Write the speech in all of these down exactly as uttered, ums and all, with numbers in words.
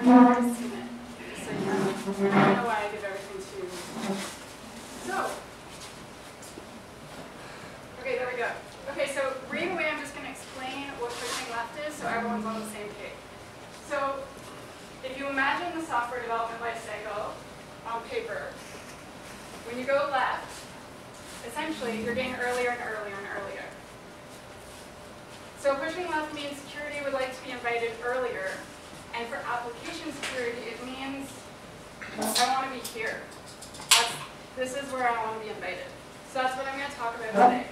I've already seen it. So you know, I don't know why I give everything to you. So, okay, there we go. Okay, so right away I'm just going to explain what pushing left is so everyone's on the same page. So, if you imagine the software development life cycle on paper, when you go left, essentially you're getting earlier and earlier and earlier. So pushing left means security would like to be invited earlier, and for application security, it means I want to be here. That's, this is where I want to be invited. So that's what I'm going to talk about today.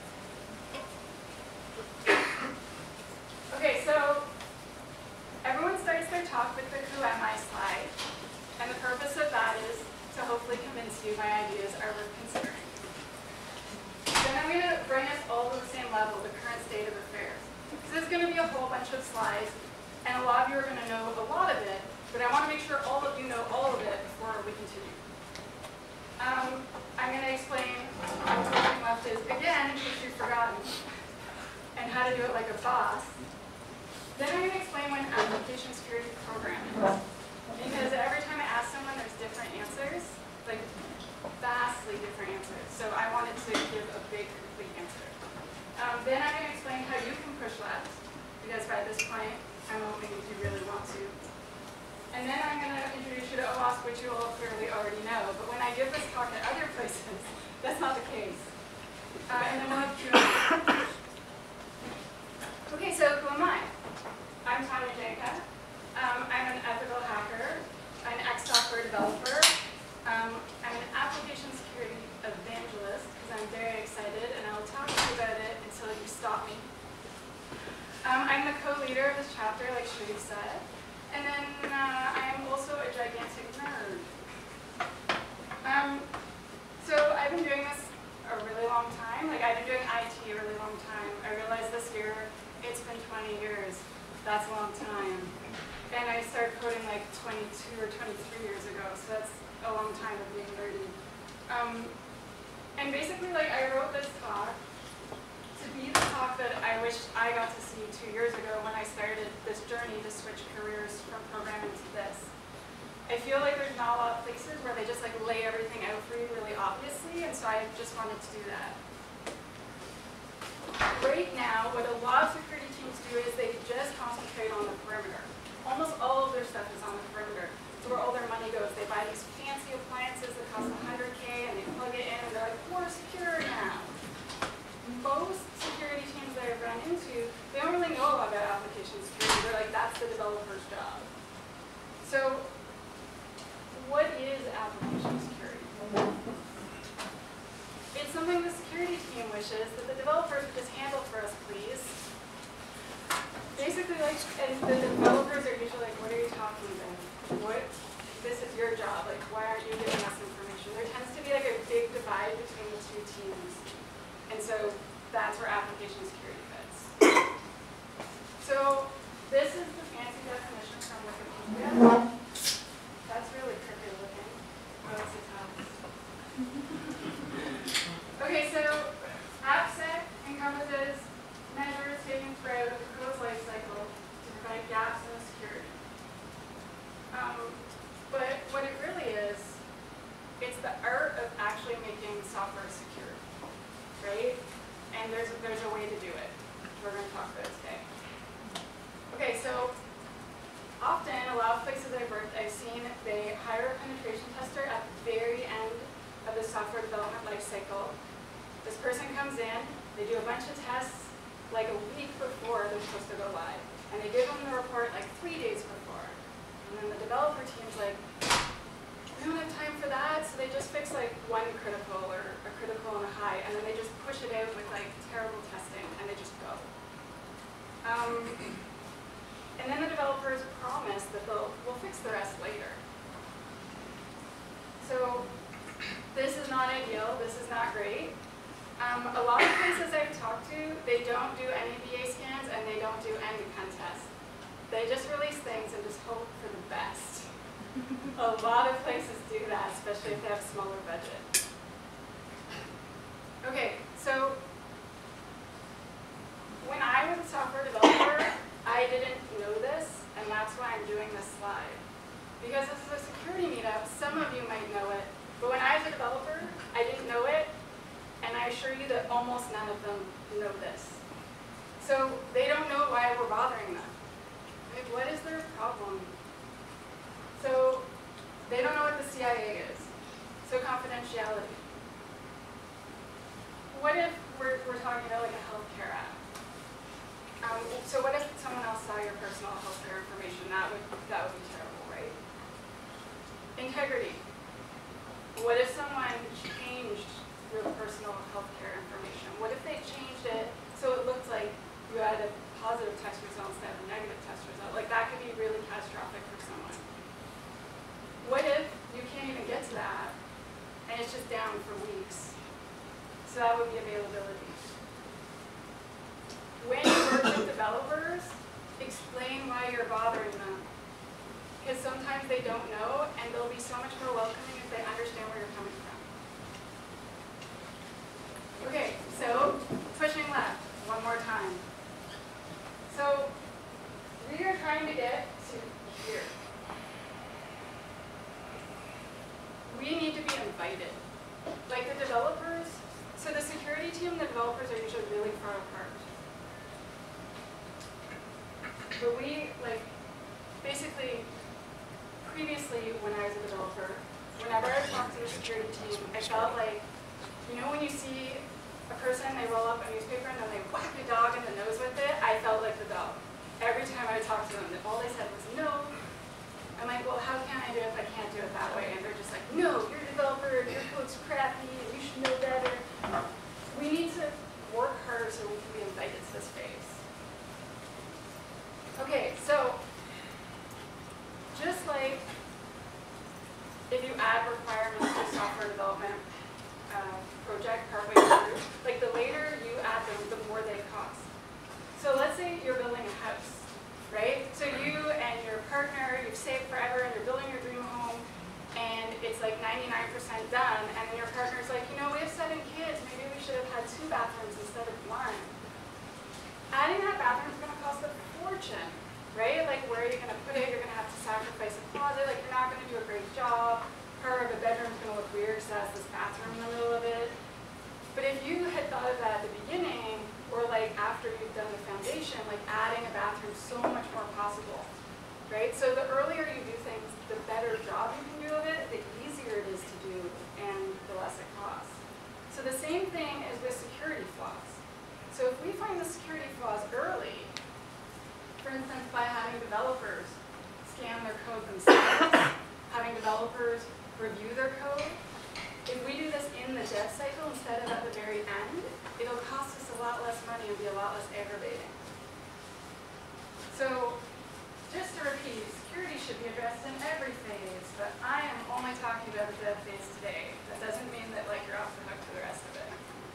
Okay, so everyone starts their talk with the who am I slide, and the purpose of that is to hopefully convince you my ideas are worth considering. Then I'm going to bring us all to the same level, the current state of affairs. So there's going to be a whole bunch of slides, and a lot of you are going to know a lot of it, but I want to make sure all of you know all of it before we continue. Um, I'm going to explain what pushing left is again, in case you've forgotten, and how to do it like a boss. Then I'm going to explain what an application security program is. Because every time I ask someone, there's different answers, like vastly different answers. So I wanted to give a big, complete answer. Um, then I'm going to explain how you can push left, because by this point, I'm hoping you really want to. And then I'm going to introduce you to OWASP, which you all clearly already know. But when I give this talk at other places, that's not the case. Uh, and then we'll have Q and A. Okay, so who am I? I'm Tanya Janka. Um, I'm an ethical hacker, an ex-software developer. Um, I'm an application security evangelist because I'm very excited, and I'll talk to you about it until you stop me. Um, I'm the co-leader of this chapter, like Sharif said, and then uh, I am also a gigantic nerd. Um, so I've been doing this a really long time. Like I've been doing I T a really long time. I realized this year it's been twenty years. That's a long time. And I started coding like twenty-two or twenty-three years ago, so that's a long time of being nerdy. Um, and basically, like, I wrote this talk to be the talk that I wish I got to see two years ago when I started this journey to switch careers from programming to this. I feel like there's not a lot of places where they just like lay everything out for you really obviously, and so I just wanted to do that. Right now, what a lot of security teams do is they just concentrate on the perimeter. Almost all of their stuff is on the perimeter. It's where all their money goes. They buy these fancy appliances that cost one hundred K and they plug it in and they're like, we're secure now. Most security teams that I've run into, they don't really know a lot about application security. They're like, that's the developer's job. So, what is application security? It's something the security team wishes that the developers would just handle for us, please. Basically, like, and the developers are usually like, what are you talking about? What? This is your job. Like, why aren't you giving us information? There tends to be like a big divide between the two teams. And so that's where application security fits. So this is the fancy definition from Wikipedia. That's really crooked looking. Oh, it's a top. Okay, so AppSec encompasses measures taken throughout the code's life cycle to provide gaps in the security. Um, but what it really is, it's the art of actually making software secure, right? And there's a, there's a way to do it. We're going to talk about it today. Okay, so often, a lot of places I've worked, I've seen they hire a penetration tester at the very end of the software development life cycle. This person comes in, they do a bunch of tests, like a week before they're supposed to go live. And they give them the report like three days before. And then the developer team's like, we don't have time for that, so they just fix like one critical or a critical and a high, and then they just push it out with like terrible testing, and they just go. Um, and then the developers promise that they'll we'll fix the rest later. So this is not ideal, this is not great. Um, a lot of places I've talked to, they don't do any V A scans and they don't do any pen tests. They just release things and just hope for the best. A lot of places do that, especially if they have smaller budget. Okay, so software developer, I didn't know this, and that's why I'm doing this slide. Because this is a security meetup, some of you might know it, but when I was a developer, I didn't know it, and I assure you that almost none of them know this. So they don't know why we're bothering them. Like, what is their problem? So they don't know what the C I A is. So confidentiality. What if we're, we're talking about like a healthcare app? Um, so what if someone else saw your personal healthcare information? That would, that would be terrible, right? Integrity. What if someone changed your personal healthcare information? What if they changed it so it looked like you had a positive test result instead of a negative test result? Like that could be really catastrophic for someone. What if you can't even get to that and it's just down for weeks? So that would be availability. When you work with developers, explain why you're bothering them. Because sometimes they don't know, and they'll be so much more welcoming if they understand where you're coming from. Okay, so pushing left one more time. So we are trying to get to here. We need to be invited. Like the developers, so the security team and the developers are usually really far apart. But we, like, basically, previously when I was a developer, whenever I talked to the security team, I felt like, you know when you see a person, they roll up a newspaper and then they whack a dog in the nose with it? I felt like the dog. Every time I talked to them, all they said was no. I'm like, well, how can I do it if I can't do it that way? And they're just like, no, you're a developer, your code's crappy, and you should know better. We need to work harder so we can be invited to this phase. Okay, so just like if you add requirements to a software development uh, project partway through, like the later you add them, the more they cost. So let's say you're building a house, right? So you and your partner, you've saved forever and you're building your dream home, and it's like ninety-nine percent done, and then your partner's like, you know, we have seven kids, maybe we should have had two bathrooms instead of one. Adding that bathroom is going to cost a fortune, right? Like, where are you going to put it? You're going to have to sacrifice a closet. Like, you're not going to do a great job. Part of the bedroom is going to look weird because it has this bathroom in the middle of it. But if you had thought of that at the beginning, or like after you've done the foundation, like adding a bathroom is so much more possible, right? So the earlier you do things, the better job you can do of it, the easier it is to do, and the less it costs. So the same thing is with security flaws. So if we find the security flaws early, for instance, by having developers scan their code themselves, having developers review their code, if we do this in the dev cycle instead of at the very end, it'll cost us a lot less money and be a lot less aggravating. So just to repeat, security should be addressed in every phase, but I am only talking about the dev phase today. That doesn't mean that like you're off the hook for the rest of it.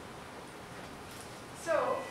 So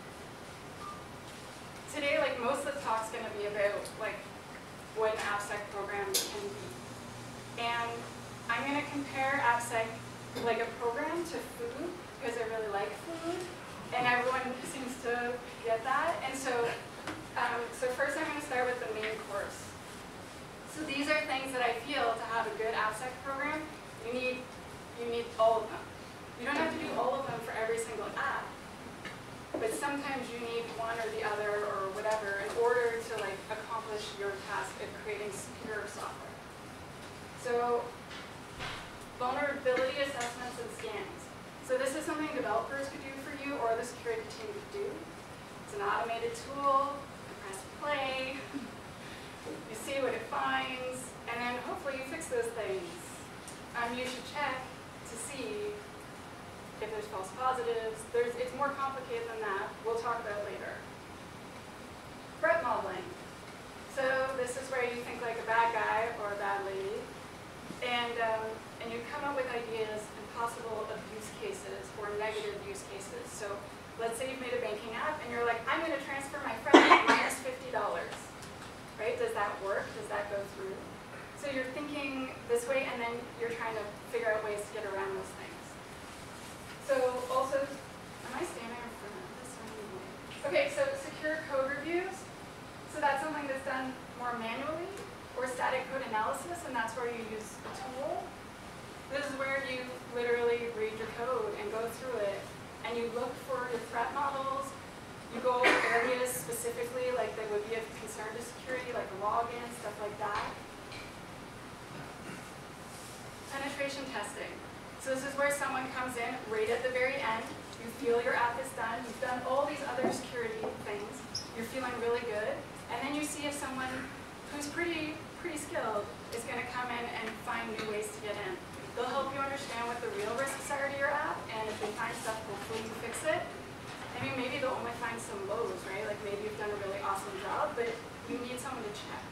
today, like most of the talk's going to be about like what an AppSec program can be, and I'm going to compare AppSec like a program to food because I really like food, and everyone seems to get that. And so, um, so first I'm going to start with the main course. So these are things that I feel to have a good AppSec program, you need you need all of them. You don't have to do all of them for every single app. But sometimes you need one or the other or whatever in order to like accomplish your task of creating secure software. So vulnerability assessments and scans. So this is something developers could do for you or the security team could do. It's an automated tool. You press play. You see what it finds, and then hopefully you fix those things. Um, you should check to see if there's false positives. There's, it's more complicated than that. We'll talk about it later. Threat modeling. So this is where you think like a bad guy or a bad lady, and, um, and you come up with ideas and possible abuse cases or negative use cases. So let's say you've made a banking app, and you're like, I'm going to transfer my friend minus fifty dollars. Right? Does that work? Does that go through? So you're thinking this way, and then you're trying to figure out ways to get around those things. So also, am I standing in front of this? Okay, so secure code reviews. So that's something that's done more manually, or or static code analysis, and that's where you use a tool. This is where you literally read your code and go through it, and you look for your threat models. You go over areas specifically, like that would be of concern to security, like login, stuff like that. Penetration testing. So this is where someone comes in right at the very end. You feel your app is done. You've done all these other security things. You're feeling really good. And then you see if someone who's pretty, pretty skilled is going to come in and find new ways to get in. They'll help you understand what the real risks are to your app, and if they find stuff, hopefully you fix it. I mean, maybe they'll only find some lows, right? Like maybe you've done a really awesome job, but you need someone to check.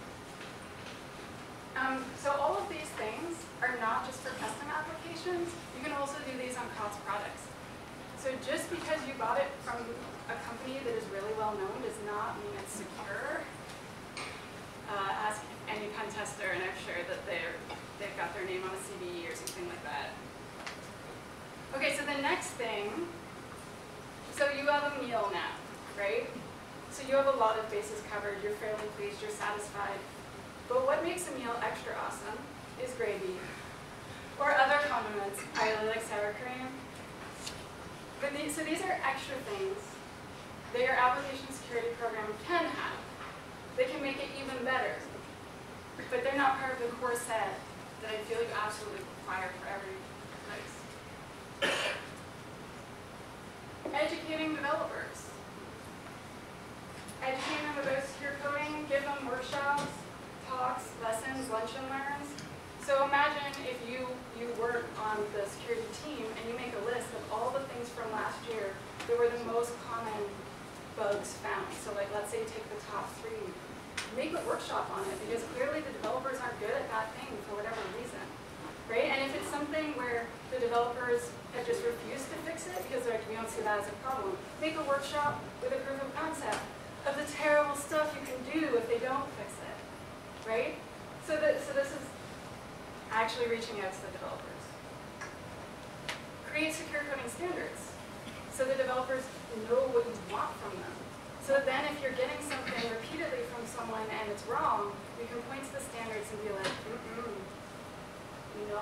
Um, so all of these things are not just for custom applications. You can also do these on C O T S products. So just because you bought it from a company that is really well known does not mean it's secure. Uh, ask any pen tester, and I'm sure that they're, they've got their name on a C V E or something like that. Okay, so the next thing, so you have a meal now, right? So you have a lot of bases covered, you're fairly pleased, you're satisfied. But what makes a meal extra awesome is gravy, or other condiments. I really like sour cream. But these, so these are extra things that your application security program can have. They can make it even better, but they're not part of the core set that I feel you absolutely require for every place. Educating developers. Educating them about secure coding, give them workshops, talks, lessons, lunch and learns. So imagine if you, you work on the security team and you make a list of all the things from last year that were the most common bugs found. So like, let's say you take the top three, make a workshop on it, because clearly the developers aren't good at that thing for whatever reason, right? And if it's something where the developers have just refused to fix it because they're like, we don't see that as a problem, make a workshop with a proof of concept of the terrible stuff you can do if they don't fix it, right? So, that, so this is actually reaching out to the developers. Create secure coding standards so the developers know what you want from them. So that then if you're getting something repeatedly from someone and it's wrong, you can point to the standards and be like, mm-mm, no.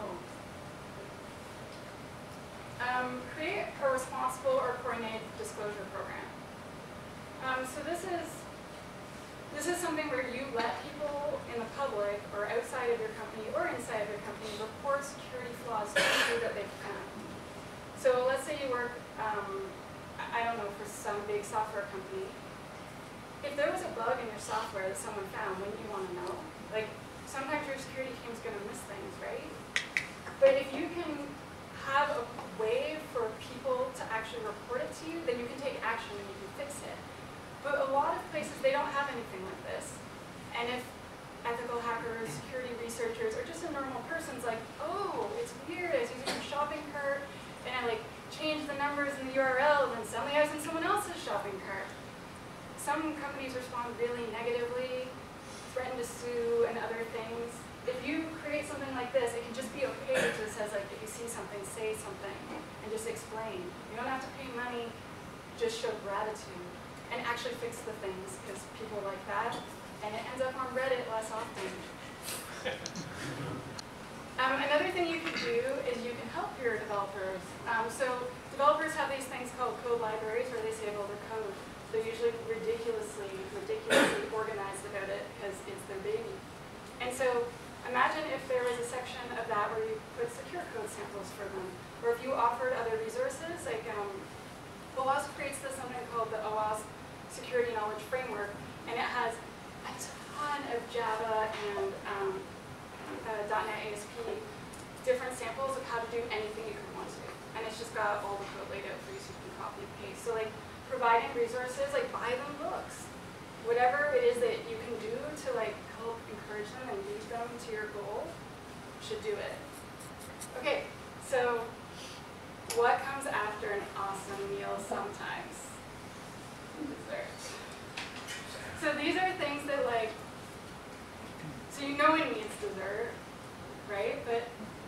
Um, create a responsible or coordinated disclosure program. Um, so this is, this is something where you let people in the public or outside of your company or inside of your company report security flaws to you that they've found. So let's say you work, um, I don't know, for some big software company. If there was a bug in your software that someone found, wouldn't you want to know? Like, sometimes your security team's going to miss things, right? But if you can have a way for people to actually report it to you, then you can take action and you can fix it. But a lot of places, they don't have anything like this. And if ethical hackers, security researchers, or just a normal person's like, oh, it's weird, I was using your shopping cart, and I like changed the numbers in the U R L, and then suddenly I was in someone else's shopping cart. Some companies respond really negatively, threaten to sue, and other things. If you create something like this, it can just be a page that says, like, if you see something, say something, and just explain. You don't have to pay money, just show gratitude, and actually fix the things, because people like that, and it ends up on Reddit less often. um, another thing you can do is you can help your developers. Um, so developers have these things called code libraries, where they save all their code. They're usually ridiculously, ridiculously organized about it because it's their baby. And so imagine if there was a section of that where you put secure code samples for them, or if you offered other resources, like um, OWASP creates this something called the OWASP Security Knowledge Framework, and it has a ton of Java and um, uh, .NET A S P, different samples of how to do anything you could want to. And it's just got all the code laid out for you so you can copy and paste. So like, providing resources, like buy them books. Whatever it is that you can do to like help encourage them and lead them to your goal, you should do it. Okay, so what comes after an awesome meal sometimes? Dessert. So these are things that like, so you know it needs dessert, right? But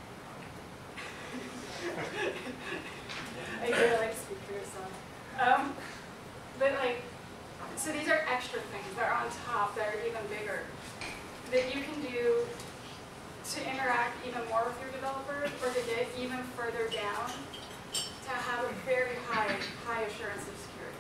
I feel like speak for yourself. Um, But like, so these are extra things. They're on top. They're even bigger. that you can do to interact even more with your developers, or to get even further down to have a very high, high assurance of security.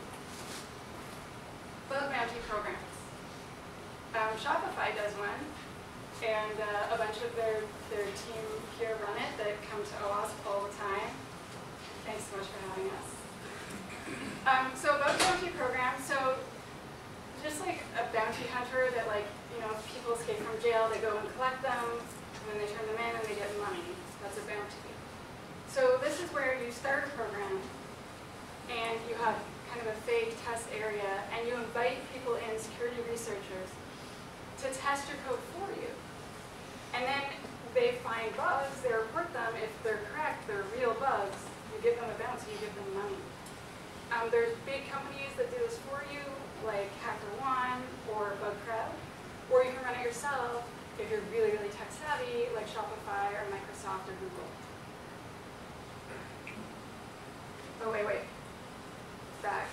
Bug bounty programs. Um, Shopify does one, and uh, a bunch of their, their team here run it that come to OWASP all the time. Thanks so much for having us. Um, so bug bounty program, so just like a bounty hunter that, like, you know, if people escape from jail, they go and collect them, and then they turn them in and they get money. That's a bounty. So this is where you start a program, and you have kind of a fake test area, and you invite people in, security researchers, to test your code for you. And then they find bugs, they report them. If they're correct, they're real bugs, you give them a bounty, you give them money. Um, there's big companies that do this for you, like HackerOne or BugCrowd, or you can run it yourself if you're really, really tech savvy, like Shopify or Microsoft or Google. Oh, wait, wait. Back.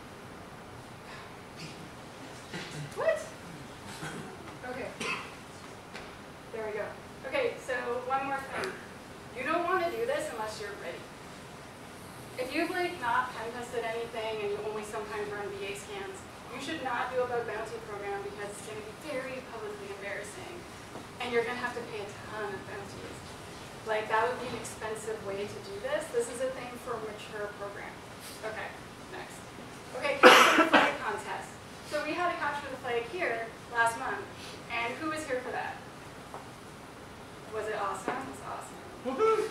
What? Okay. There we go. Okay, so one more thing. You don't want to do this unless you're ready. If you've like not pen tested anything and you only sometimes run V A scans, you should not do a bug bounty program because it's going to be very publicly embarrassing, and you're going to have to pay a ton of bounties. Like, that would be an expensive way to do this. This is a thing for mature programs. Okay, next. Okay, capture the flag contest. So we had a capture the flag here last month, and who was here for that? Was it awesome? It was awesome. Woo!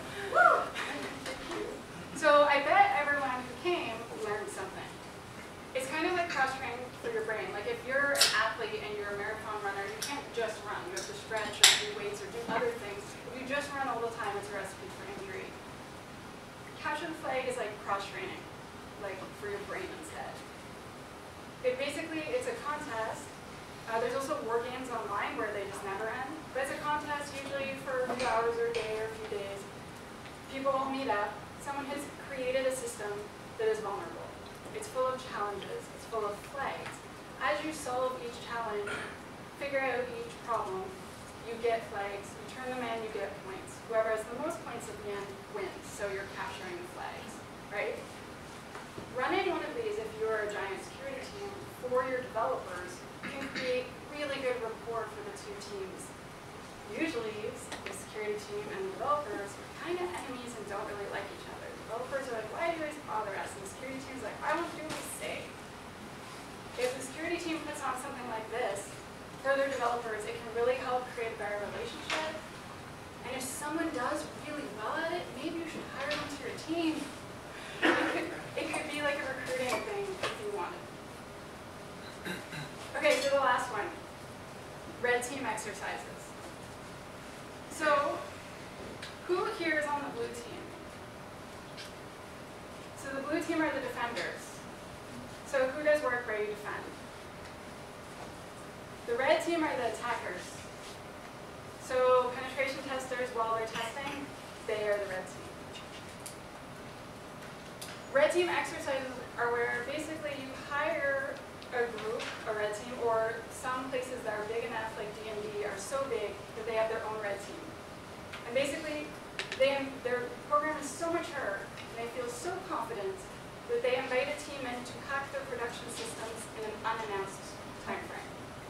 So I bet everyone who came learned something. It's kind of like cross-training for your brain. Like if you're an athlete and you're a marathon runner, you can't just run. You have to stretch or do weights or do other things. If you just run all the time, it's a recipe for injury. Capture the flag is like cross-training, like for your brain instead. It basically, it's a contest. Uh, there's also war games online where they just never end. But it's a contest usually for a few hours or a day or a few days. People all meet up. Someone has created a system that is vulnerable. It's full of challenges. It's full of flags. As you solve each challenge, figure out each problem, you get flags. You turn them in, you get points. Whoever has the most points at the end wins. So you're capturing the flags, right? Running one of these, if you're a giant security team, for your developers, can create really good rapport for the two teams. Usually, the security team and the developers are kind of enemies and don't really like each other. Developers are like, why do you always bother us? And the security team's like, I want to do what we say. If the security team puts on something like this, for their developers, it can really help create a better relationship. And if someone does really well at it, maybe you should hire them to your team. It could, it could be like a recruiting thing if you wanted. Okay, so the last one, red team exercises. So, who here is on the blue team? So the blue team are the defenders. So who does work where you defend? The red team are the attackers. So penetration testers, while they're testing, they are the red team. Red team exercises are where basically you hire a group, a red team, or some places that are big enough, like D M D, are so big that they have their own red team. And basically, they, their program is so mature, and they feel so confident that they invite a team in to hack their production systems in an unannounced time frame.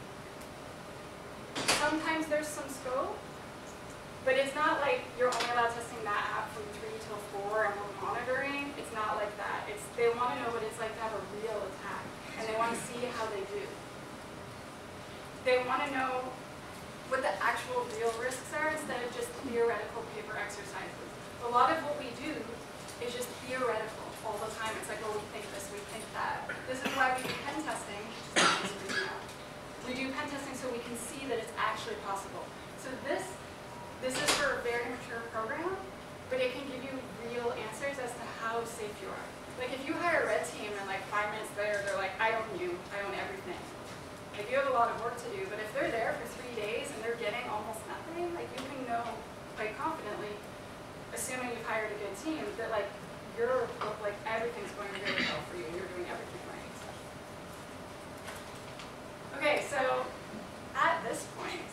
Sometimes there's some scope, but it's not like you're only allowed testing that app from three till four and we're monitoring. It's not like that. It's, they want to know what it's like to have a real attack, and they want to see how they do. They want to know what the actual real risks are instead of just theoretical paper exercises. A lot of what we do is just theoretical all the time. It's like, oh, we think this, we think that. This is why we do pen testing. We do pen testing so we can see that it's actually possible. So this, this is for a very mature program, but it can give you real answers as to how safe you are. Like if you hire a red team and like five minutes later, they're like, I own you, I own everything. Like you have a lot of work to do, but if they're there for three days and they're getting almost nothing, like you can know quite confidently, assuming you've hired a good team, that like you're like everything's going really well for you and you're doing everything right. Okay, so at this point,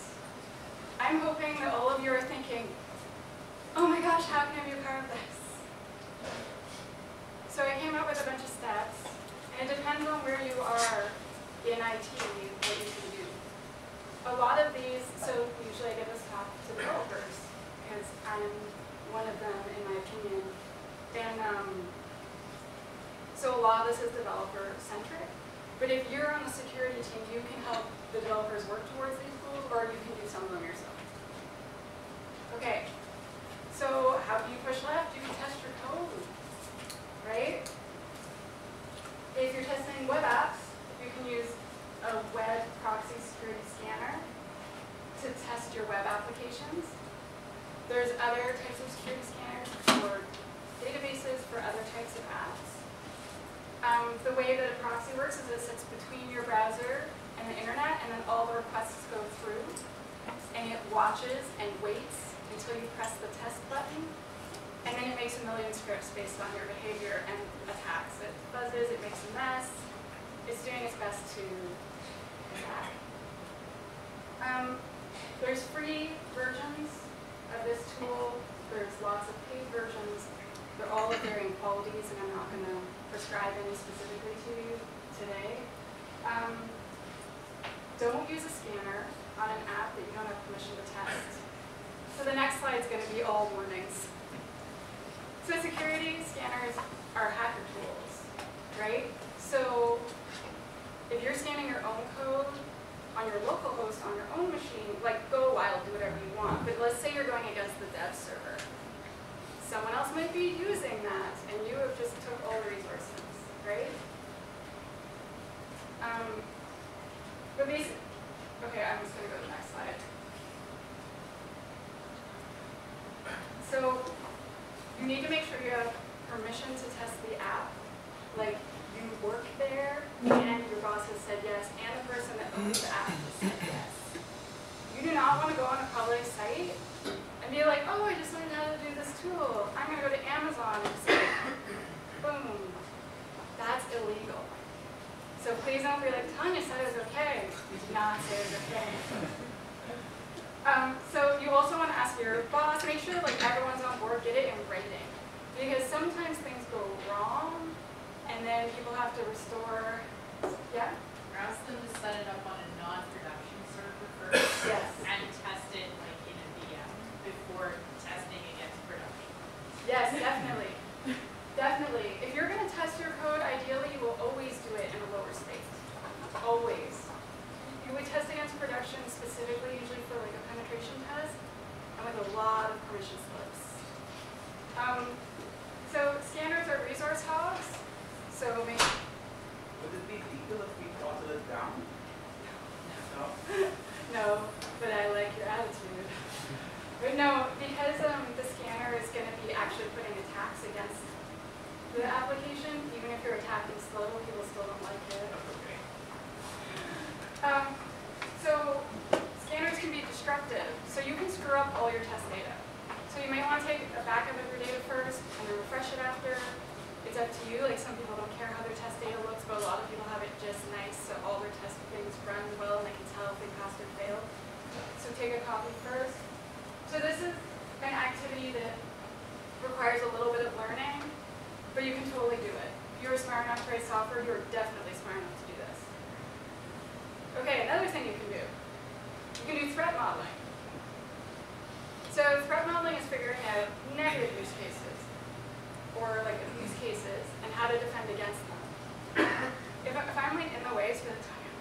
so usually I give this talk to developers because I'm one of them, in my opinion. And um, so a lot of this is developer-centric. But if you're on the security team, you can help the developers work towards these goals, or you can do some of them yourself. Okay, so how do you push left? You can test your code, right? If you're testing web apps, you can use a web proxy security scanner to test your web applications. There's other types of security scanners for databases, for other types of apps. Um, the way that a proxy works is it sits between your browser and the internet, and then all the requests go through, and it watches and waits until you press the test button, and then it makes a million scripts based on your behavior and attacks. It buzzes, it makes a mess. It's doing its best to attack. Um, there's free versions of this tool. There's lots of paid versions. They're all of varying qualities, and I'm not going to prescribe any specifically to you today. Um, don't use a scanner on an app that you don't have permission to test. So the next slide is going to be all warnings. So security scanners are hacker tools, right? So if you're scanning your own code on your local host on your own machine, like go wild, do whatever you want. But let's say you're going against the dev server. Someone else might be using that, and you have just took all the resources, right? Um, but basically, okay, I'm just going to go to the next slide. So you need to make sure you have permission to test the app. Like you work there, and your boss has said yes, and the person that owns the app has said yes. You do not want to go on a public site and be like, oh, I just learned how to do this tool. I'm going to go to Amazon and say, boom. That's illegal. So please don't be like, Tanya said it was okay. You did not say it was okay. Um, so you also want to ask your boss, make sure like everyone's on board, get it in writing. Because sometimes things go wrong, and then people have to restore, yeah? Ask them to set it up on a non-production server first. Yes. And test it like in a V M before testing against production. Yes, definitely. Definitely. If you're going to test your code, ideally you will always do it in a lower state. Always. You would test against production specifically, usually for like a penetration test, and with a lot of permission slips. Um, so scanners are resource hogs. So make Would it be legal if we throttle it down? No. no, but I like your attitude. But no, because um, the scanner is going to be actually putting attacks against the application, even if you're attacking slow, people still don't like it. Okay. Um, so scanners can be destructive. So you can screw up all your test data. So you may want to take a backup of your data first and then refresh it after. It's up to you. Like some people don't care how their test data looks, but a lot of people have it just nice, so all their test things run well and they can tell if they passed or failed. So take a copy first. So this is an activity that requires a little bit of learning, but you can totally do it. If you're smart enough to write software, you're definitely smart enough to do this. Okay, another thing you can do. You can do threat modeling. So threat modeling is figuring out negative use cases, or like abuse cases, and how to defend against them. If, if I'm like in the way, it's for the time.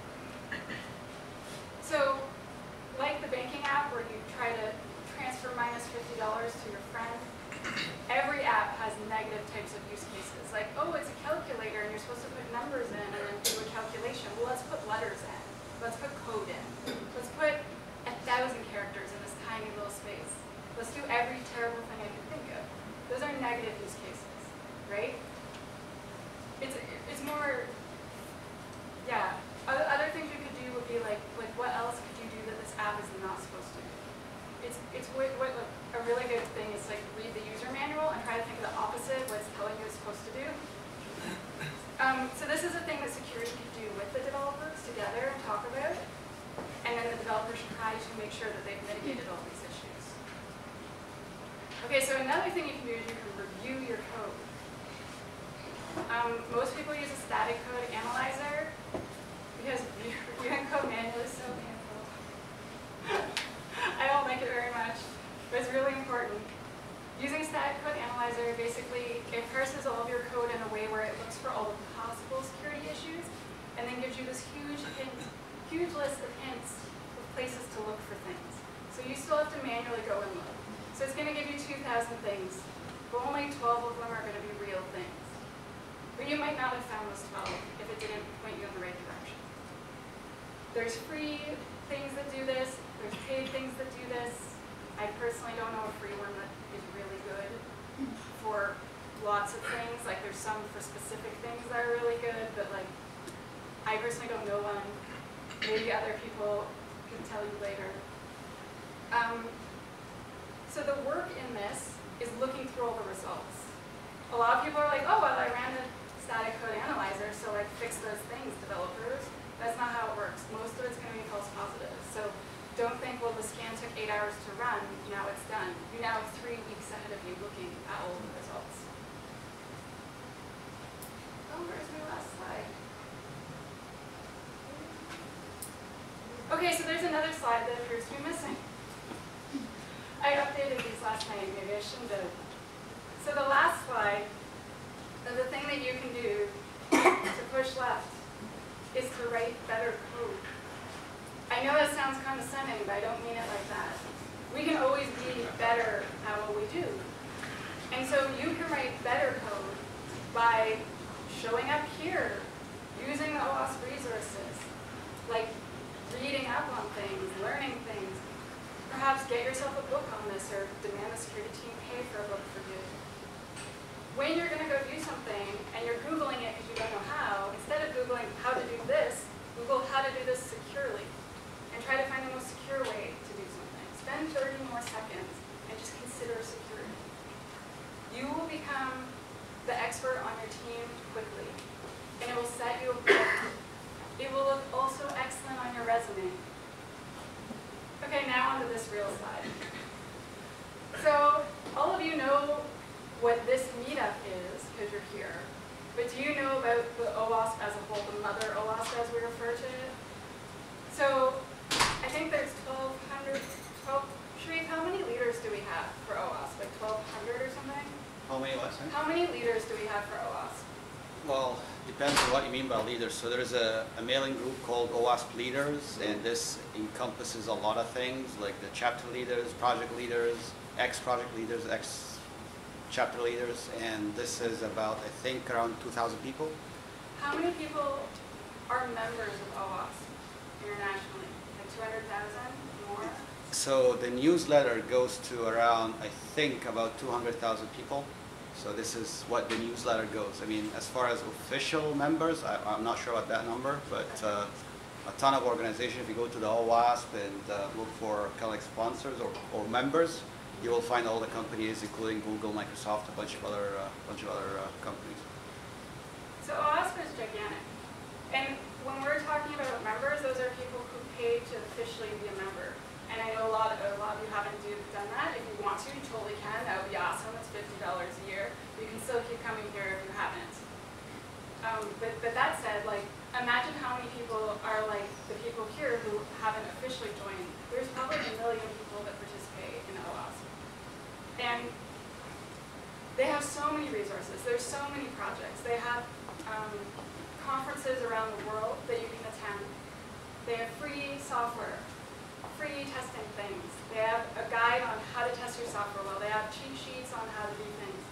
So, like the banking app where you try to transfer minus fifty dollars to your friend, every app has negative types of use cases. Like, oh, it's a calculator and you're supposed to put numbers in and then do a calculation. Well, let's put letters in. Let's put code in. Let's put a thousand characters in this tiny little space. Let's do every terrible thing I can think of. Those are negative use cases, right? It's it's more, yeah. Other, other things you could do would be like, like what else could you do that this app is not supposed to do? It's it's what, what like, a really good thing is like read the user manual and try to think of the opposite, what it's telling you it's supposed to do. Um, so this is a thing that security could do with the developers together and talk about, and then the developers should try to make sure that they've mitigated all these issues. Okay, so another thing you can do is you can review your code. Um, most people use a static code analyzer because reviewing code manually is so painful. So it's going to give you two thousand things, but only twelve of them are going to be real things. But you might not have found those twelve if it didn't point you in the right direction. There's free things that do this. There's paid things that do this. I personally don't know a free one that is really good for lots of things. Like there's some for specific things that are really good, but like I personally don't know one. Maybe other people can tell you later. Um, so the work in this is looking through all the results. A lot of people are like, oh, well, I ran the static code analyzer, so I fixed those things, developers. That's not how it works. Most of it's going to be false positives. So don't think, well, the scan took eight hours to run, now it's done. You now have three weeks ahead of you looking at all the results. Oh, where's my last slide? Okay, so there's another slide that appears to be missing. I updated these last night, maybe I shouldn't have. So the last slide, the thing that you can do to push left is to write better code. I know that sounds condescending, but I don't mean it like that. We can always be better at what we do. And so you can write better code by showing up here, using the OWASP resources, like reading up on things, learning things. Perhaps get yourself a book on this or demand the security team pay for a book for you. When you're going to go do something and you're Googling it because you don't know how, instead of Googling how to do this, Google how to do this securely. And try to find the most secure way to do something. Spend thirty more seconds and just consider security. You will become the expert on your team quickly. And it will set you apart. It will look also excellent on your resume. Okay, now onto this real slide. So all of you know what this meetup is because you're here. But do you know about the OWASP as a whole, the mother OWASP as we refer to it? So I think there's twelve hundred, twelve, Sharif, how many leaders do we have for OWASP? Like twelve hundred or something? How many what, sorry? How many leaders do we have for OWASP? Well, depends on what you mean by leaders. So there's a, a mailing group called OWASP Leaders, and this encompasses a lot of things, like the chapter leaders, project leaders, ex-project leaders, ex-chapter leaders, and this is about, I think, around two thousand people. How many people are members of OWASP internationally? Like two hundred thousand? More? So the newsletter goes to around, I think, about two hundred thousand people. So this is what the newsletter goes. I mean, as far as official members, I, I'm not sure about that number, but uh, a ton of organizations. If you go to the OWASP and uh, look for kind of like sponsors or, or members, you will find all the companies, including Google, Microsoft, a bunch of other, uh, bunch of other uh, companies. So OWASP is gigantic. And when we're talking about members, those are people who pay to officially be a member. And I know a lot of, a lot of you haven't do, done that. If you want to, you totally can. That would be awesome. It's fifty dollars a year. You can still keep coming here if you haven't. Um, but, but that said, like, imagine how many people are like the people here who haven't officially joined. There's probably a million people that participate in OWASP. And they have so many resources. There's so many projects. They have um, conferences around the world that you can attend. They have free software, free testing things. They have a guide on how to test your software well. They have cheat sheets on how to do things.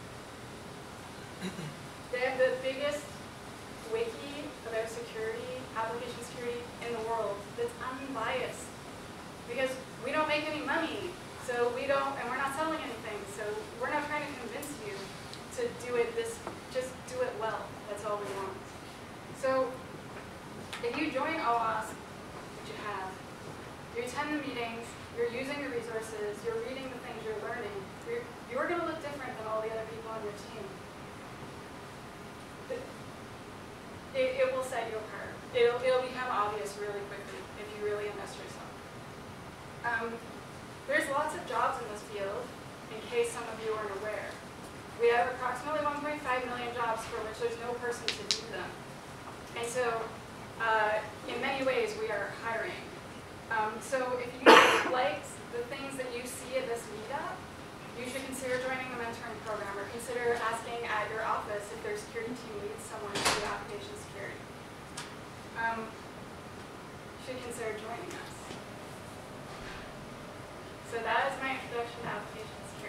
They have the biggest wiki about security, application security in the world that's unbiased. Because we don't make any money, so we don't, and we're not selling anything, so we're not trying to convince you to do it this, just do it well. That's all we want. So if you join OWASP, which you have, you attend the meetings, you're using the resources, you're reading the things you're learning, you're, you're going to look different than all the other people on your team. It, it, it will set you apart. It'll, it'll become obvious really quickly if you really invest yourself. Um, there's lots of jobs in this field, in case some of you aren't aware. We have approximately one point five million jobs for which there's no person to do them. And so, uh, in many ways, we are hiring. Um, so if you like the things that you see at this meetup, you should consider joining the mentoring program or consider asking at your office if their security team needs someone to do application security. Um, you should consider joining us. So that is my introduction to application security.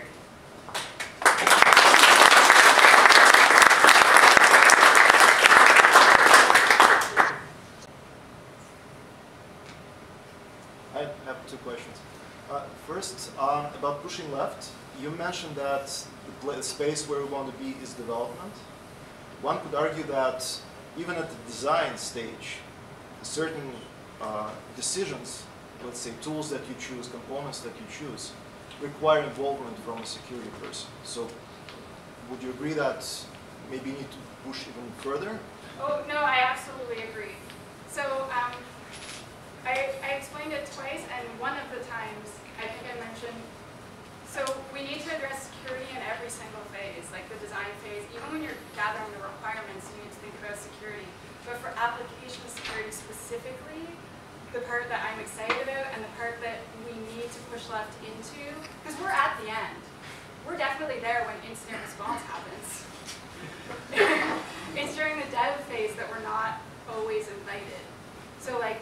have two questions. Uh, first, um, about pushing left, you mentioned that the pla space where we want to be is development. One could argue that even at the design stage, certain uh, decisions, let's say tools that you choose, components that you choose, require involvement from a security person. So would you agree that maybe you need to push even further? Oh, no, I absolutely agree. So um, I, I explained it twice, and one of the times, I think I mentioned, so we need to address security in every single phase, like the design phase. Even when you're gathering the requirements, you need to think about security. But for application security specifically, the part that I'm excited about and the part that we need to push left into, because we're at the end. We're definitely there when incident response happens. It's during the dev phase that we're not always invited. So like,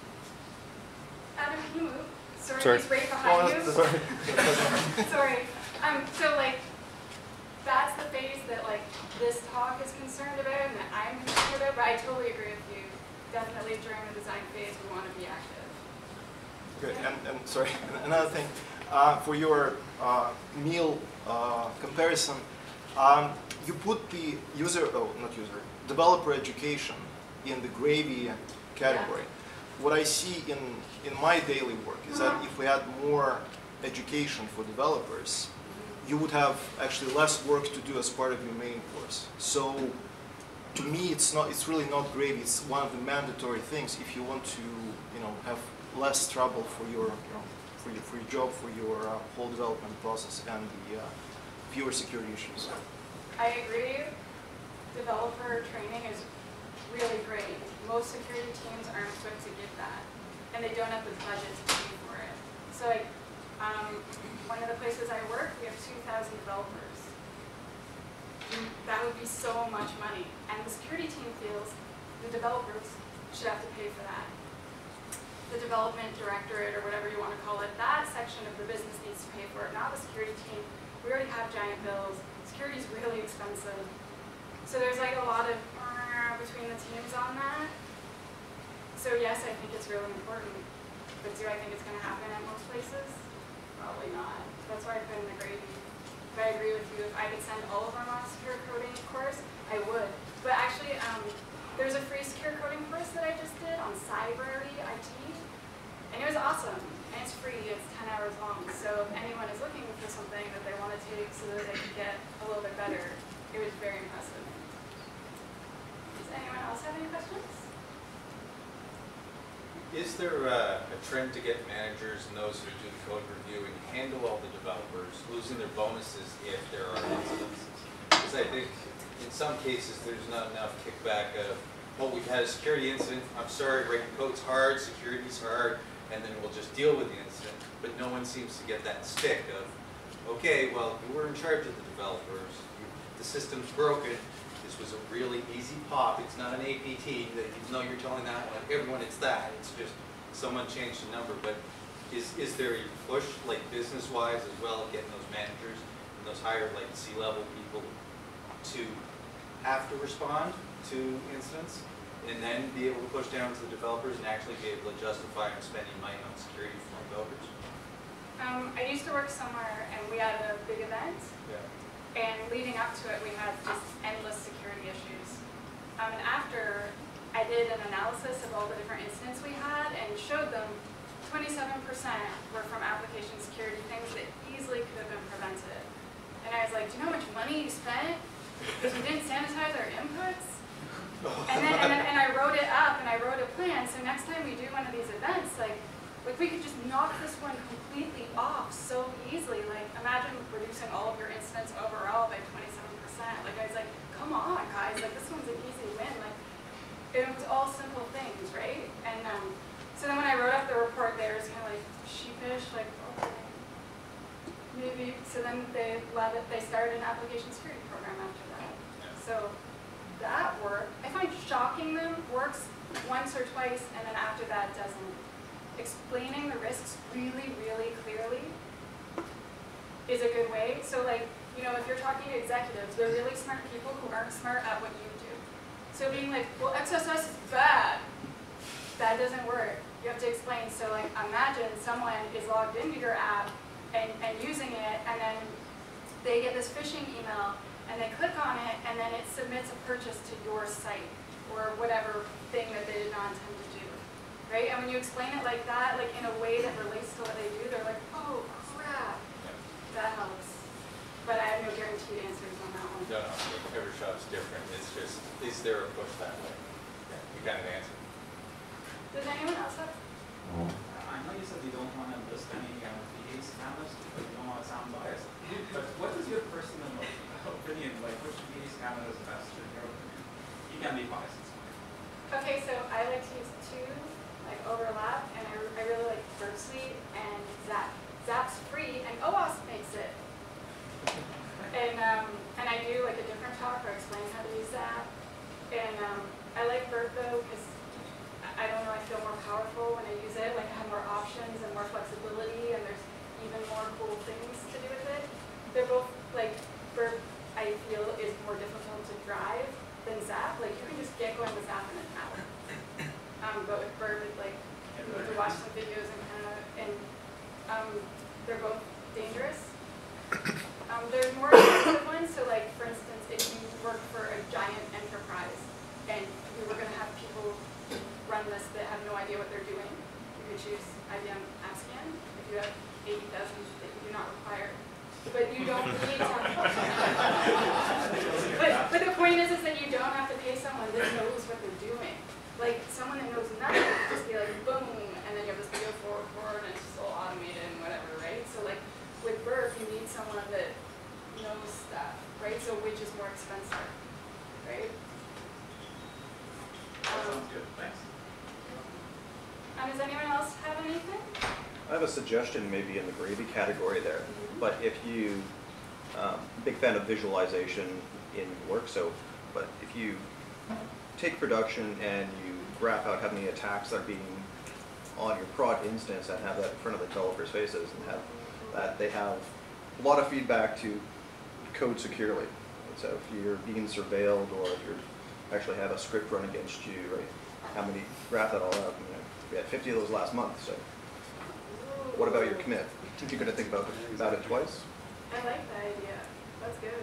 Adam, can you move? Sorry, Sorry. he's right behind Oh, you. sorry. Sorry. Um, so like, that's the phase that like this talk is concerned about and that I'm concerned about, but I totally agree with you. Definitely during the design phase, we want to be active. Good. And, and sorry, another thing, uh, for your uh, meal uh, comparison, um, you put the user, oh, not user, developer education in the gravy category. Yeah. What I see in, in my daily work is that if we had more education for developers, you would have actually less work to do as part of your main course. So to me, it's not, it's really not gravy. It's one of the mandatory things if you want to, you know, have less trouble for your, you know, for your, for your job, for your uh, whole development process, and the uh, fewer security issues. I agree. Developer training is really great. Most security teams aren't equipped to give that, and they don't have the budget to pay for it. So like, um, one of the places I work, we have two thousand developers. That would be so much money. And the security team feels the developers should have to pay for that. The development directorate, or whatever you want to call it, that section of the business needs to pay for it, not the security team. We already have giant bills. Security is really expensive. So there's like a lot of uh, between the teams on that. So yes, I think it's really important. But do I think it's going to happen at most places? Probably not. That's why I put in the gravy. But I agree with you. If I could send all of them on a secure coding course, I would. But actually, um, there's a free secure coding course that I just did on Cybrary I T. And it was awesome. And it's free. It's ten hours long. So if anyone is looking for something that they want to take so that they can get a little bit better, it was very impressive. Does anyone else have any questions? Is there uh, a trend to get managers and those who do the code review and handle all the developers losing their bonuses if there are incidences? Because I think in some cases there's not enough kickback of, well, we've had a security incident, I'm sorry, writing code's hard, security's hard, and then we'll just deal with the incident. But no one seems to get that stick of, okay, well, you were in charge of the developers, you, the system's broken, this was a really easy pop, it's not an A P T, that even though you're telling that one, everyone it's that, it's just someone changed the number. But is, is there a push, like business-wise as well, of getting those managers and those higher, like C-level people to have to respond to incidents and then be able to push down to the developers and actually be able to justify and spending money on security for developers? Um, I used to work somewhere and we had a big event. Yeah. And leading up to it, we had just endless security issues. Um, and after, I did an analysis of all the different incidents we had and showed them twenty-seven percent were from application security, things that easily could have been prevented. And I was like, do you know how much money you spent because we didn't sanitize our inputs? And then, and then and I wrote it up and I wrote a plan. So next time we do one of these events, like, like we could just knock this one completely off so easily. Like, imagine reducing all of your incidents overall by twenty-seven percent. Like, I was like, come on, guys. Like, this one's an easy win. Like, it was all simple things, right? And um, so then when I wrote up the report, they were just kind of like sheepish, like, okay, maybe. So then they let it. They started an application security program after that. So that worked. I find shocking them works once or twice, and then after that doesn't. Explaining the risks really, really clearly is a good way. So like, you know, if you're talking to executives, they're really smart people who aren't smart at what you do. So being like, well, X S S is bad, that doesn't work. You You have to explain, so like imagine someone is logged into your app and, and using it, and then they get this phishing email, and they click on it, and then it submits a purchase to your site, or whatever thing that they did not intend to do, right? And when you explain it like that, like in a way that relates to what they do, they're like, oh crap, that helps. But I have no guaranteed answers on that one. No, no, every shop's different. It's just, is there a push that way? Yeah, you got an answer. Does anyone else have? Uh, I know you said you don't want to list any um, V A scammers because you don't want to sound biased. But what is your personal opinion? Like, which V A scammer is best in your opinion? You can be biased. It's fine. Okay, so I like to use two, like overlap, and I, I really like Burp Suite and Zap. Zap's free, and OWASP makes it. And um, and I do like a different talk or explain how to use Zap. And um, I like Burp though because I don't know, I feel more powerful when I use it. Like I have more options and more flexibility, and there's even more cool things to do with it. They're both like Burp. I feel is more difficult to drive than Zap. Like you can just get going with Zap in an hour. Um, but with Burp, it's like you need to watch some videos and kind of and um, they're both dangerous. Um, there's more expensive ones, so like for instance, if you work for a giant enterprise and you were going to have people run this that have no idea what they're doing, you could choose I B M AppScan if you have eighty thousand that you do not require. But you don't need to. but, but the point is, is that you don't have to pay someone that knows what they're doing. Like someone that knows nothing would just be like boom, and then you have this video forward forward and it's just all automated and whatever, right? So like with Burp, you need someone that knows stuff, right? So which is more expensive, right? That Um, sounds good. Thanks. um, does anyone else have anything? I have a suggestion maybe in the gravy category there, but if you, um, big fan of visualization in work, so, but if you take production and you graph out how many attacks are being on your prod instance and have that in front of the developers' faces and have that they have a lot of feedback to code securely. So if you're being surveilled or if you actually have a script run against you, right, how many, graph that all out. You know, we had fifty of those last month, so. What about your commit? You're going to think about, about it twice? I like that idea. That's good.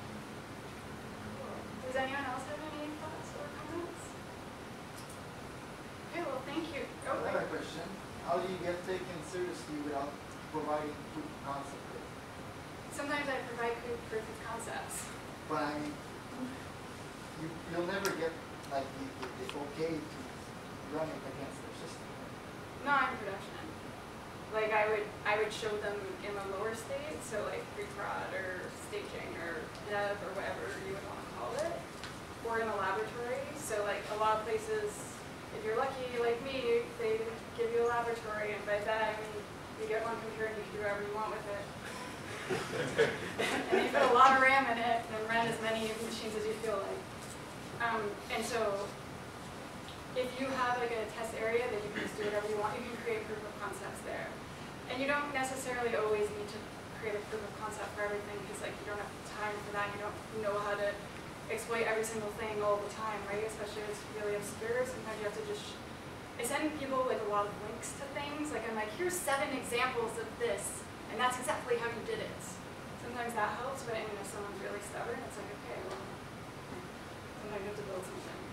Does anyone else have any thoughts or comments? Okay, well, thank you. Oh, I have wait. a question. How do you get taken seriously without providing proof of concept? Sometimes I provide proof proof of concepts. But I mean, you, you'll never get like the, the, the okay to run it against their system. Not in production. Like I would, I would show them in a lower state, so like pre-prod or staging or dev or whatever you would want to call it, or in a laboratory. So like a lot of places, if you're lucky like me, they give you a laboratory, and by that I mean you get one computer and you can do whatever you want with it. And you put a lot of RAM in it and run as many machines as you feel like. Um, and so if you have like a test area that you can just do whatever you want, you can create proof of concepts there. And you don't necessarily always need to create a proof of concept for everything because like you don't have time for that. You don't know how to exploit every single thing all the time, right? Especially if it's really obscure. Sometimes you have to just, I send people like a lot of links to things. Like I'm like, here's seven examples of this, and that's exactly how you did it. Sometimes that helps, but I mean, if someone's really stubborn, it's like, okay, well, sometimes you have to build something.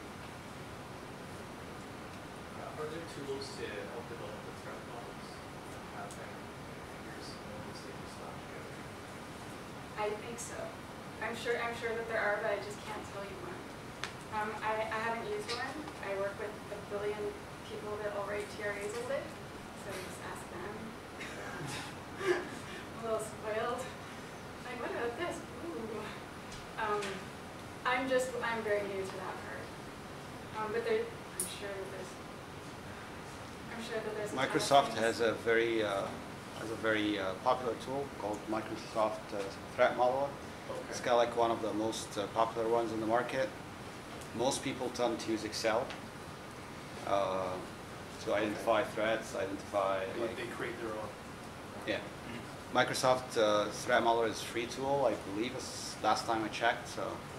Uh, are there tools to help develop the threat models? Have them here's some stages slapped together. I think so. I'm sure. I'm sure that there are, but I just can't tell you one. Um, I, I haven't used one. I work with a billion people that all write T R As with it, so just ask them. A little spoiled. Like, what about this? Ooh. Um, I'm just. I'm very new to that part. Um, but there, I'm sure that there's. I'm sure that there's. a ton of Microsoft things. has a very uh, has a very uh, popular tool called Microsoft uh, Threat Modeler. It's kind of like one of the most uh, popular ones in the market. Most people tend to use Excel uh, to identify threats, identify They, like, they create their own. yeah. Microsoft uh, Threat Modeler is a free tool, I believe, it's last time I checked. So